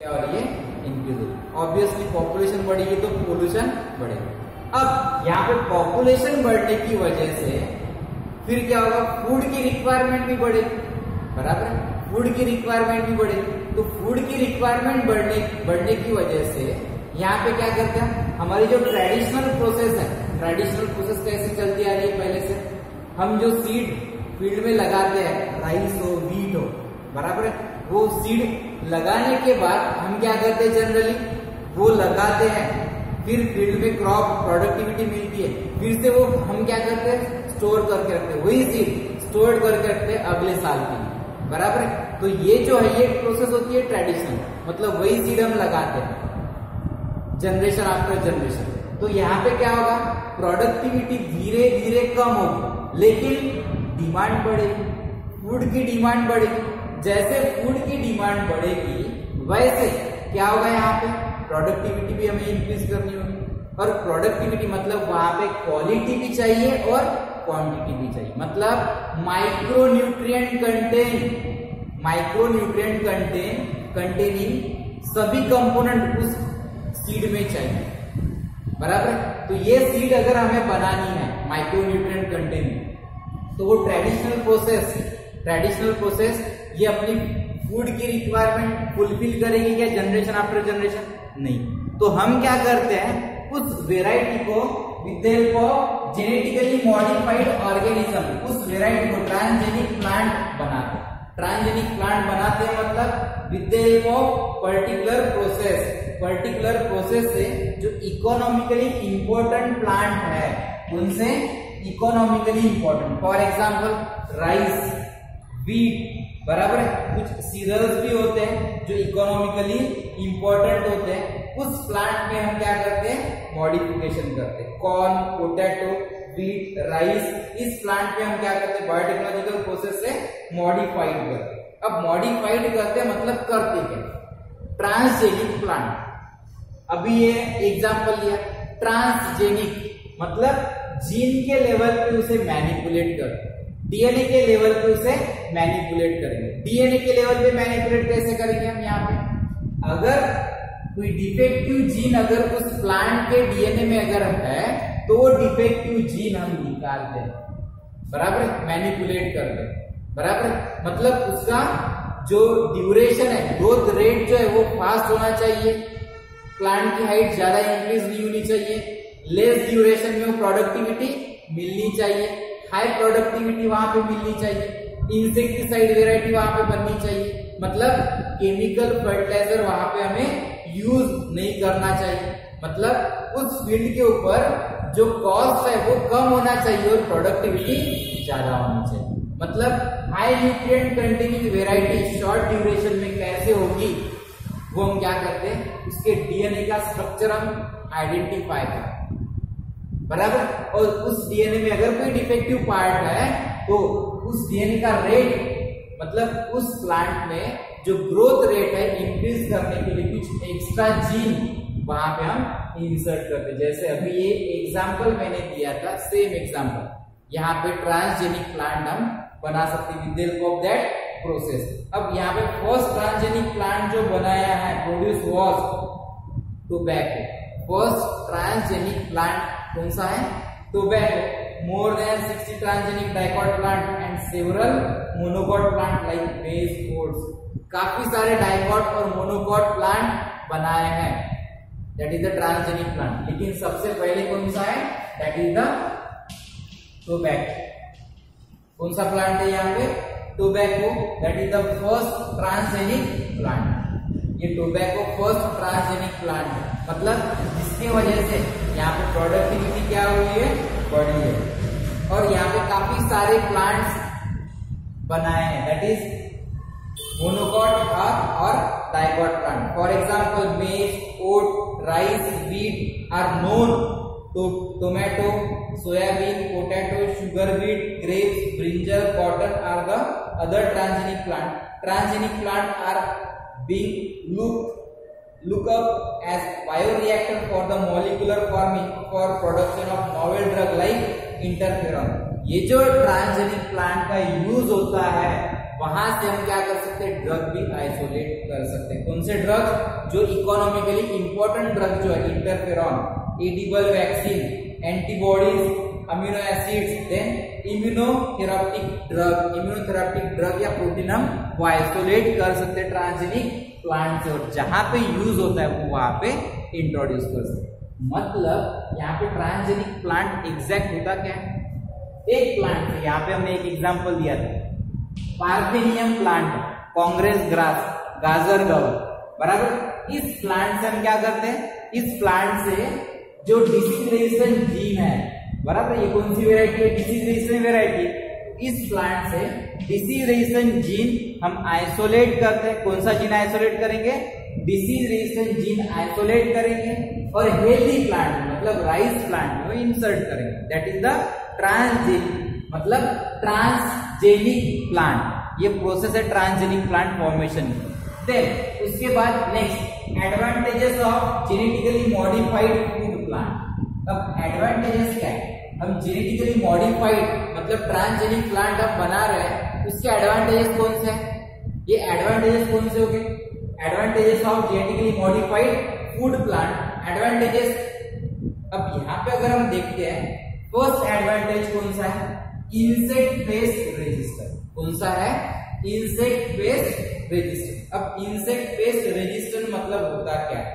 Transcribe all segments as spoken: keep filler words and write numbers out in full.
और ये इंक्रीज होगी। ऑब्वियसली पॉपुलेशन बढ़ेगी तो पोल्यूशन बढ़ेगा। अब यहाँ पे पॉपुलेशन बढ़ने की वजह से फिर क्या होगा, फूड की रिक्वायरमेंट भी बढ़ेगी, बराबर है, फूड की रिक्वायरमेंट भी बढ़ेगी। तो फूड की रिक्वायरमेंट बढ़ने बढ़ने की वजह से यहाँ पे क्या करते हैं, हमारी जो ट्रेडिशनल प्रोसेस है, ट्रेडिशनल प्रोसेस कैसे चलती आ रही है पहले से, हम जो सीड फील्ड में लगाते हैं, राइस हो, व्हीट हो, बराबर है, वो सीड लगाने के बाद हम क्या करते हैं, जनरली वो लगाते हैं, फिर फील्ड में क्रॉप प्रोडक्टिविटी मिलती है, फिर से वो हम क्या करते हैं, स्टोर करके रखते हैं, वही सीड स्टोर करके रखते हैं अगले साल के लिए, बराबर है। तो ये जो है ये प्रोसेस होती है ट्रेडिशनल, मतलब वही सीड हम लगाते हैं जनरेशन आफ्टर जनरेशन। तो यहाँ पे क्या होगा, प्रोडक्टिविटी धीरे धीरे कम होगी, लेकिन डिमांड बढ़ेगी, फूड की डिमांड बढ़ेगी। जैसे फूड की डिमांड बढ़ेगी वैसे क्या होगा, यहाँ पे प्रोडक्टिविटी भी हमें इंक्रीज करनी होगी। और प्रोडक्टिविटी मतलब वहां पे क्वालिटी भी चाहिए और क्वांटिटी भी चाहिए, मतलब micro nutrient contain micro nutrient contain containing सभी कंपोनेंट उस सीड में चाहिए, बराबर। तो ये सीड अगर हमें बनानी है माइक्रो न्यूट्रिएंट कंटेनिंग, तो वो ट्रेडिशनल प्रोसेस ट्रेडिशनल प्रोसेस ये अपनी फूड की रिक्वायरमेंट फुलफिल करेगी क्या जनरेशन आफ्टर जनरेशन? नहीं। तो हम क्या करते हैं, उस वेराइटी को with the help of genetically modified organism, उस वेराइटी को ट्रांसजेनिक प्लांट बनाते हैं। ट्रांसजेनिक प्लांट बनाते हैं मतलब with the help of particular process particular process से जो इकोनॉमिकली इंपॉर्टेंट प्लांट है उनसे economically important, for example rice, wheat, बराबर है, कुछ सीरियल्स भी होते हैं जो इकोनॉमिकली इंपॉर्टेंट होते हैं, उस प्लांट में हम क्या करते हैं, मॉडिफिकेशन करते हैं। कॉर्न, पोटैटो, व्हीट, राइस, इस प्लांट में हम क्या करते हैं, बायोटेक्नोलॉजिकल प्रोसेस से मॉडिफाइड करते हैं। अब मॉडिफाइड करते हैं मतलब करते क्या, ट्रांसजेनिक प्लांट। अभी ये एग्जाम्पल लिया, ट्रांसजेनिक मतलब जीन के लेवल पे उसे मैनिपुलेट करते हैं, डीएनए के लेवल पे उसे मैनिपुलेट करेंगे। डीएनए के लेवल पे मैनिपुलेट कैसे करेंगे हम, यहाँ पे अगर कोई डिफेक्टिव जीन अगर उस प्लांट के डीएनए में अगर है तो वो डिफेक्टिव जीन हम निकालते हैं, बराबर, मैनिपुलेट करते हैं, बराबर। मतलब उसका जो ड्यूरेशन है, ग्रोथ रेट जो है वो फास्ट होना चाहिए, प्लांट की हाइट ज्यादा इंक्रीज नहीं होनी चाहिए, लेस ड्यूरेशन में वो प्रोडक्टिविटी मिलनी चाहिए, हाई प्रोडक्टिविटी वहां पे मिलनी चाहिए, इंसेक्टिसाइड वेराइटी वहां पे बननी चाहिए, मतलब केमिकल फर्टिलाइजर वहां पे हमें यूज नहीं करना चाहिए, मतलब उस फील्ड के ऊपर जो कॉस्ट है वो कम होना चाहिए और प्रोडक्टिविटी ज्यादा होनी चाहिए। मतलब high nutrient containing variety short duration में कैसे होगी वो हम क्या करते हैं, उसके डीएनए का स्ट्रक्चर हम आइडेंटिफाई करते हैं, बराबर। और उस डीएनए में अगर कोई डिफेक्टिव पार्ट है तो उस डीएनए का रेट मतलब उस प्लांट में जो ग्रोथ रेट है इंक्रीज करने के लिए कुछ एक्स्ट्रा जीन वहां पे हम इंसर्ट करते हैं। जैसे अभी ये एग्जांपल मैंने दिया था, सेम एग्जांपल यहाँ पे ट्रांसजेनिक प्लांट हम बना सकते हैं with the help of that process. अब यहाँ पे फर्स्ट ट्रांसजेनिक प्लांट जो बनाया है, produce was tobacco. First transgenic plant कौन सा है, tobacco. More than sixty transgenic dicot plant and several monocot plant like maize, oats. काफी सारे डाइकॉट और मोनोकॉट प्लांट बनाए हैं, that is the transgenic plant. लेकिन सबसे पहले कौन सा है, दैट इज द टोबैको। कौन सा प्लांट है यहाँ पे, tobacco, that is the first transgenic plant. ये टोबैको फर्स्ट ट्रांसजेनिक प्लांट है, मतलब जिसके वजह से यहाँ पे प्रोडक्टिविटी क्या हुई है, बढ़ी है। और यहाँ पे काफी सारे प्लांट्स बनाए हैं, दैट इज मोनोकॉट और dicot plant. For example maize, oat, rice, wheat are known to tomato, soybean, potato, sugar beet, grapes, brinjal, cotton are the other transgenic plant. Transgenic plant are being look look up as bioreactor for the molecular forming for production of novel drug like interferon। ये जो transgenic plant का use होता है वहां से हम क्या कर सकते हैं, ड्रग भी आइसोलेट कर सकते हैं। कौन से ड्रग, जो इकोनॉमिकली इंपॉर्टेंट ड्रग जो है, interferon, edible vaccine, antibodies, amino acids, then immunotherapeutic drug, immunotherapeutic drug या प्रोटीन हम वो आइसोलेट कर सकते हैं ट्रांसजेनिक प्लांट से, और जहां पे यूज होता है वो वहां पे इंट्रोड्यूस कर सकते हैं। मतलब यहाँ पे ट्रांसजेनिक प्लांट एग्जैक्ट होता क्या है, एक प्लांट है, यहाँ पे हमने एक एग्जांपल दिया था, पार्फेनियम प्लांट, कांग्रेस ग्रास, गाजर गव, बराबर। इस प्लांट से हम क्या करते हैं, इस प्लांट से जो डिसीज रेजिस्टेंट जीन है, बराबर, ये कौन सी वेराइटी है, डिसीज रेजिस्टेंट वेराइटी, इस प्लांट से डिसीज रेजिस्टेंट जीन हम आइसोलेट करते हैं। कौन सा जीन आइसोलेट करेंगे, डिसीज रेजिस्टेंट जीन आइसोलेट करेंगे, और हेल्दी प्लांट मतलब राइस प्लांट में इंसर्ट करेंगे। दैट इज द ट्रांसजेनिक, मतलब ट्रांसजेनिक प्लांट, ये प्रोसेस है ट्रांसजेनिक प्लांट फॉर्मेशन। देन उसके बाद next advantages of genetically modified food plant. अब एडवांटेजेस क्या है, हम जेनेटिकली मॉडिफाइड मतलब ट्रांसजेनिक प्लांट हम बना रहे हैं, उसके एडवांटेजेस कौन से हैं, ये एडवांटेजेस कौन से हो गए, advantages of genetically modified food plant, advantages. अब यहाँ पे अगर हम देखते हैं, फर्स्ट एडवांटेज कौन सा है, इंसेक्ट पेस्ट रेजिस्टेंस, कौन सा है, इंसेक्ट पेस्ट रेजिस्टेंस। अब इंसेक्ट पेस्ट रेजिस्टेंस मतलब होता क्या है,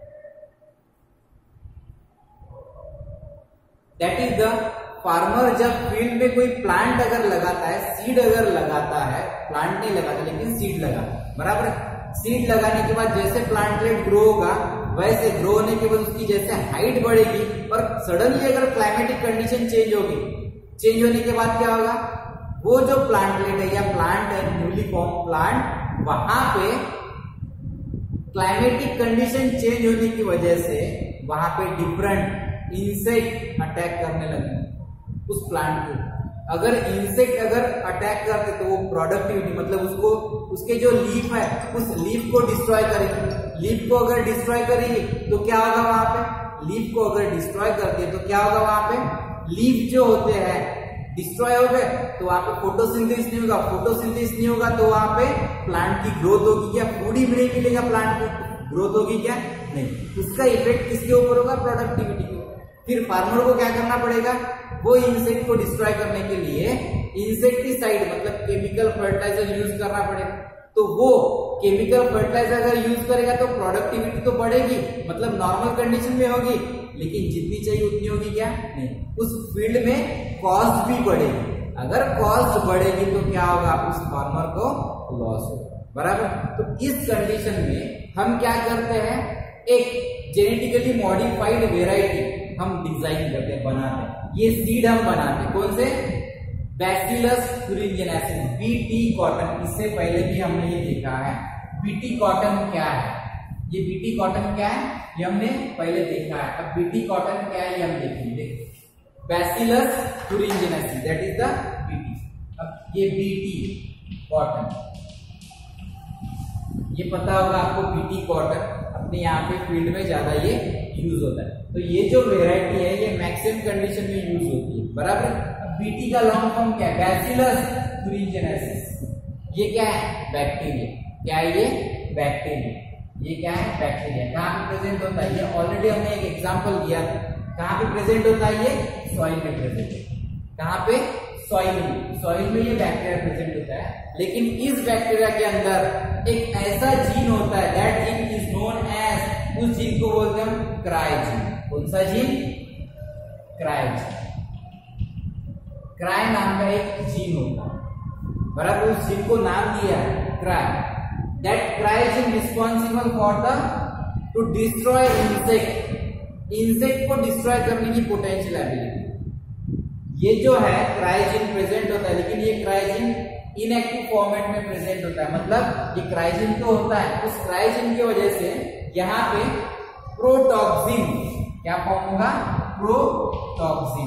दैट इज द फार्मर जब फील्ड में कोई प्लांट अगर लगाता है, सीड अगर लगाता है, प्लांट नहीं लगाता लेकिन सीड लगा, बराबर, सीड लगाने के बाद जैसे प्लांटलेट ग्रो होगा, वैसे ग्रो होने के बाद उसकी जैसे हाइट बढ़ेगी, और सडनली अगर क्लाइमेटिक कंडीशन चेंज होगी, चेंज होने के बाद क्या होगा, वो जो प्लांटलेट है या प्लांट है, न्यूली फॉर्म प्लांट, वहां पे क्लाइमेटिक कंडीशन चेंज होने की वजह से वहां पे डिफरेंट इंसेक्ट अटैक करने लगे उस प्लांट को। अगर इंसेक्ट अगर अटैक करते तो वो प्रोडक्टिविटी मतलब उसको, उसके जो लीफ है उस लीफ को डिस्ट्रॉय करेगी। लीफ को अगर डिस्ट्रॉय करेगी तो क्या होगा वहां पे, लीफ को अगर डिस्ट्रॉय करते तो क्या होगा वहां पे, लीफ जो होते हैं डिस्ट्रॉय हो गए तो वहां पे फोटोसिंथेसिस नहीं होगा, फोटोसिंथेसिस नहीं होगा तो वहां पे प्लांट की ग्रोथ होगी क्या, फूड ही नहीं मिलेगा प्लांट को, ग्रोथ होगी क्या, नहीं। उसका इफेक्ट किसके ऊपर होगा, प्रोडक्टिविटी के। फिर फार्मर को क्या करना पड़ेगा, वो इंसेक्ट को डिस्ट्रॉय करने के लिए इंसेक्टिसाइड मतलब केमिकल फर्टिलाइजर यूज करना पड़ेगा। तो वो केमिकल फर्टिलाइजर अगर यूज करेगा तो प्रोडक्टिविटी तो बढ़ेगी, मतलब नॉर्मल कंडीशन में होगी, लेकिन जितनी चाहिए उतनी होगी क्या, नहीं। उस फील्ड में कॉस्ट भी बढ़ेगी, अगर कॉस्ट बढ़ेगी तो क्या होगा, उस फार्मर को लॉस होगा, बराबर। तो इस कंडीशन में हम क्या करते हैं, एक जेनेटिकली मॉडिफाइड वेराइटी हम डिजाइन करते हैं, बनाते हैं, ये सीड हम बनाते हैं, कौन से, बैसिलस thuringiensis, बीटी कॉटन। इससे पहले भी हमने ये देखा है बीटी कॉटन क्या है, ये बीटी कॉटन क्या है ये हमने पहले देखा है। अब बीटी कॉटन क्या है ये हम देखेंगे, bacillus thuringiensis that is the BT. अब ये बीटी कॉटन, ये पता होगा आपको, बीटी कॉटन अपने यहाँ पे फील्ड में ज्यादा ये यूज होता है। तो ये जो वेराइटी है ये मैक्सिमम कंडीशन में यूज होती है, बराबर। अब बीटी का लॉन्ग फॉर्म क्या है, बैसिलस thuringiensis। ये क्या है, बैक्टीरिया, क्या है ये, बैक्टीरिया, ये क्या है, बैक्टीरिया। कहाँ पे प्रेजेंट होता है, ये ऑलरेडी हमने एक एग्जांपल दिया था, कहाँ पे प्रेजेंट होता है, ये सॉइल में प्रेजेंट है, कहाँ पे, सॉइल में, सॉइल में ये बैक्टीरिया प्रेजेंट होता है। लेकिन इस बैक्टीरिया के अंदर एक ऐसा जीन होता है, that gene is known as, उस जीन को बोलते हैं हम क्राई जीन। कौन सा जीन, क्राई जीन, क्राई नाम का एक जीन होता है, बराबर। उस जीन को नाम दिया है cry, that cry gene responsible for the to destroy insect, insect को डिस्ट्रॉय करने की पोटेंशियल एबिलिटी। ये जो है क्राइजिन प्रेजेंट होता है, लेकिन ये क्राइजिन इनएक्टिव फॉर्मेट में प्रेजेंट होता है, मतलब ये क्राइजिन तो होता है, उस क्राइजिन की वजह से यहाँ पे प्रोटॉक्सिन क्या फॉर्म होगा, प्रोटॉक्सिन,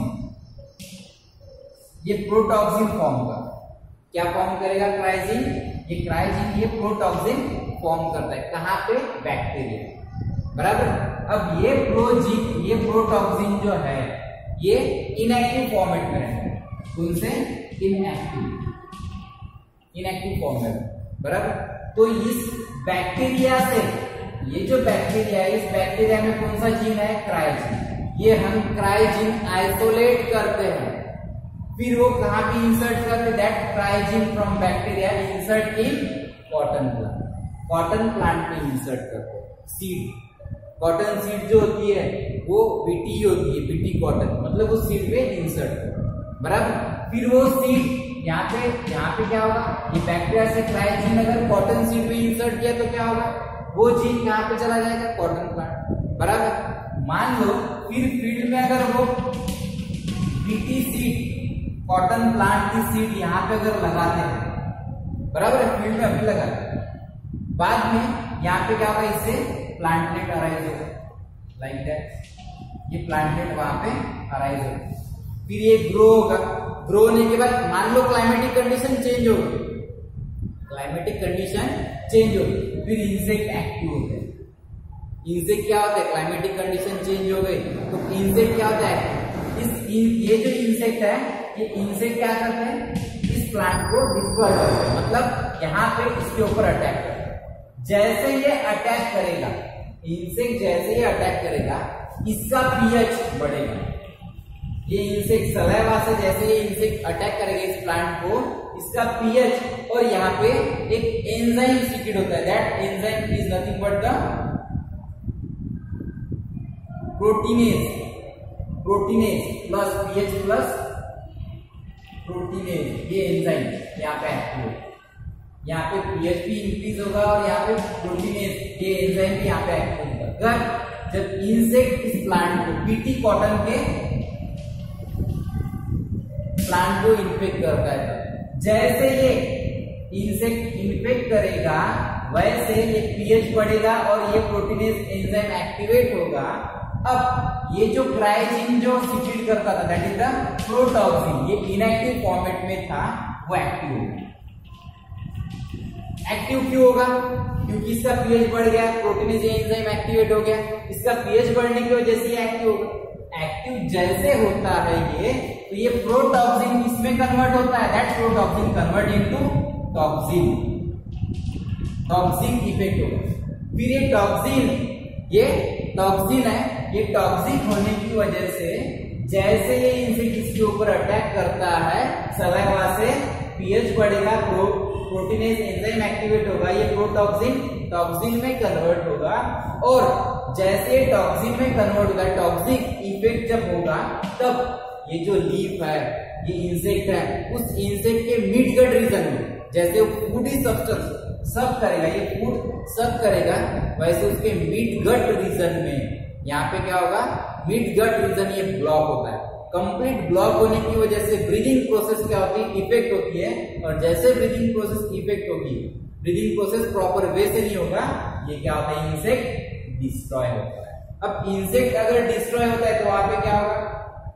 ये प्रोटॉक्सिन फॉर्म होगा। क्या फॉर्म करेगा क्राइजिन, ये क्राइजिन ये प्रोटॉक्सिन फॉर्म करता है, कहाँ पे, बैक्टीरिया, बराबर। अब ये प्रोजीन, ये प्रोटॉक्सिन जो है ये इनएक्टिव फॉर्मेट में रहता है, उनसे इनएक्टिव, इनएक्टिव फॉर्म में, बराबर। तो इस बैक्टीरिया से, ये जो बैक्टीरिया है, इस बैक्टीरिया में कौन सा जीन है, क्राइजीन। ये हम क्राइजीन आइसोलेट करते हैं, फिर वो कहां पे इंसर्ट करते, that cry gene from bacteria insert in cotton plant, cotton plant में इंसर्ट करते हैं। सीड, कॉटन सीड जो होती है वो बीटी होती है, बीटी कॉटन, मतलब वो सीड पे इंसर्ट करते हैं, बराबर। फिर वो सीड यहाँ पे, यहाँ पे क्या होगा, ये बैक्टीरिया से क्राइजीन अगर कॉटन सीड में इंसर्ट किया तो क्या होगा, वो जीन कहां पे चला जाएगा, कॉटन प्लांट, बराबर। मान लो फिर फील्ड में अगर वो बीटी सीड, कॉटन प्लांट की सीड यहाँ पे अगर लगाते हैं, बराबर है, फील्ड में अभी लगा, बाद में यहाँ पे क्या होगा, इससे प्लांटलेट अराइज होगा, लाइक दैट, ये प्लांटलेट वहां पे अराइज होगा, फिर ये ग्रो होगा। ग्रो होने के बाद मान लो क्लाइमेटिक कंडीशन चेंज होगी, क्लाइमेटिक कंडीशन चेंज होगी, फिर इंसेक्ट एक्टिव होते हैं। इंसेक्ट क्या होता है, क्लाइमेटिक कंडीशन चेंज हो गई तो इंसेक्ट क्या होता है, इस ये जो इंसेक्ट है, ये इंसेक्ट क्या करते हैं, इस प्लांट को डिस्ट्रॉय करते हैं, मतलब यहाँ पे इसके ऊपर अटैक करते हैं। जैसे ये अटैक करेगा, इंसेक्ट जैसे ये अटैक करेगा, इसका पीएच बढ़ेगा। ये इंसेक्ट सलाइवा से जैसे ये इंसेक्ट अटैक करेगा इस प्लांट को, इसका पीएच, और यहाँ पे एक एंजाइम सीक्रेट होता है, that enzyme is nothing but the proteinase, proteinase plus pH plus proteinase, ये एंजाइम यहाँ पे एक्टिव होगा, यहाँ पे पीएच भी इंक्रीज होगा और यहाँ पे प्रोटीनेज, ये एंजाइम भी यहाँ पे एक्टिव होगा। अगर जब इंसेक्ट इस प्लांट को, बीटी कॉटन के प्लांट को इन्फेक्ट करता है, जैसे ये इंसेक्ट इन्फेक्ट करेगा वैसे ये पीएच बढ़ेगा और ये प्रोटीनेज एंजाइम एक्टिवेट होगा। अब ये जो क्राइजीन जो सीक्रेट करता था, दैट इज द प्रोटॉक्सिन, ये इनएक्टिव फॉर्मेट में था, वो एक्टिव होगा। एक्टिव क्यों होगा, क्योंकि इसका पीएच बढ़ गया, प्रोटीनेज एंजाइम एक्टिवेट हो गया, इसका पीएच बढ़ने की वजह से ये एक्टिव होगा। एक्टिव जैसे होता है ये, तो ये प्रोटॉक्सिन इसमें कन्वर्ट होता है, that protoxin convert into toxin, toxic effect होगा। फिर ये टॉक्सिन, ये टॉक्सिन है, ये टॉक्सिक होने की वजह से जैसे ये इंसेक्ट इसके ऊपर अटैक करता है, सलाइवा से पीएच बढ़ेगा, प्रो, प्रोटीनेज एंजाइम एक्टिवेट होगा, ये प्रोटॉक्सिन टॉक्सिन में कन्वर्ट होगा, और जैसे टॉक्सिन में कन्वर्ट होगा, टॉक्सिक इफेक्ट जब होगा, तब ये जो लीफ है, ये इंसेक्ट है, उस इंसेक्ट के मिड गट रीजन में, जैसे वो फूडी सब्सटेंस सब करेगा, ये फूड सब करेगा, वैसे उसके मिड गट रीजन में यहाँ पे क्या होगा, मिड गट रीजन ये ब्लॉक होता है। कंप्लीट ब्लॉक होने की वजह से ब्रीदिंग प्रोसेस क्या होती है, इफेक्ट होती है, और जैसे ब्रीदिंग प्रोसेस इफेक्ट होगी, ब्रीदिंग प्रोसेस प्रॉपर वे से नहीं होगा, ये क्या होता है, इंसेक्ट डिस्ट्रॉय होता है। अब इंसेक्ट अगर डिस्ट्रॉय होता है तो वहां पे क्या होगा,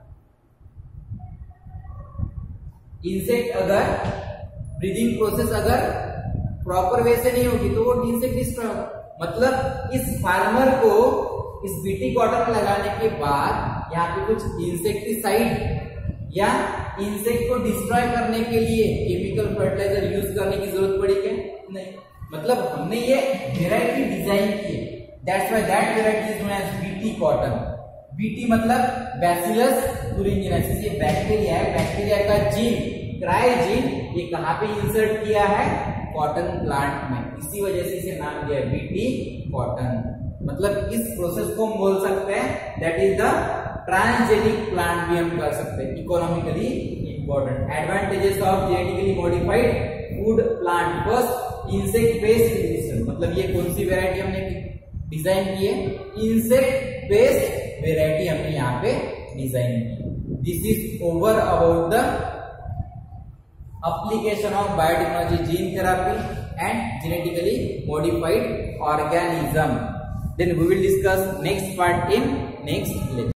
इंसेक्ट अगर ब्रीदिंग प्रोसेस अगर प्रॉपर वे से नहीं होगी तो वो इंसेक्ट डिस्ट्रॉय होगा। मतलब इस फार्मर को इस बीटी कॉटन लगाने के बाद यहाँ पे कुछ इंसेक्टिसाइड या इंसेक्ट को डिस्ट्रॉय करने के लिए केमिकल फर्टिलाइजर यूज करने की जरूरत पड़ी क्या, नहीं। मतलब हमने ये वेराइटी डिजाइन की है, that's why that variety is known as BT cotton. BT मतलब बैसिलस thuringiensis, ये बैक्टीरिया है, बैक्टीरिया का जीन क्राइजीन ये कहाँ पे इंसर्ट किया है, कॉटन प्लांट में, इसी वजह से इसे नाम दिया है बीटी कॉटन। मतलब इस प्रोसेस को हम बोल सकते हैं that is the transgenic plant भी हम कर सकते हैं, economically important. Advantages of genetically modified food plant, first insect pest resistance, मतलब ये कौन सी वेराइटी हमने डिजाइन की है, इंसेक्ट पेस्ट वेराइटी हमने यहाँ पे डिजाइन की। This is over about the application of biotechnology, gene therapy and genetically modified organism. Then we will discuss next part in next lecture.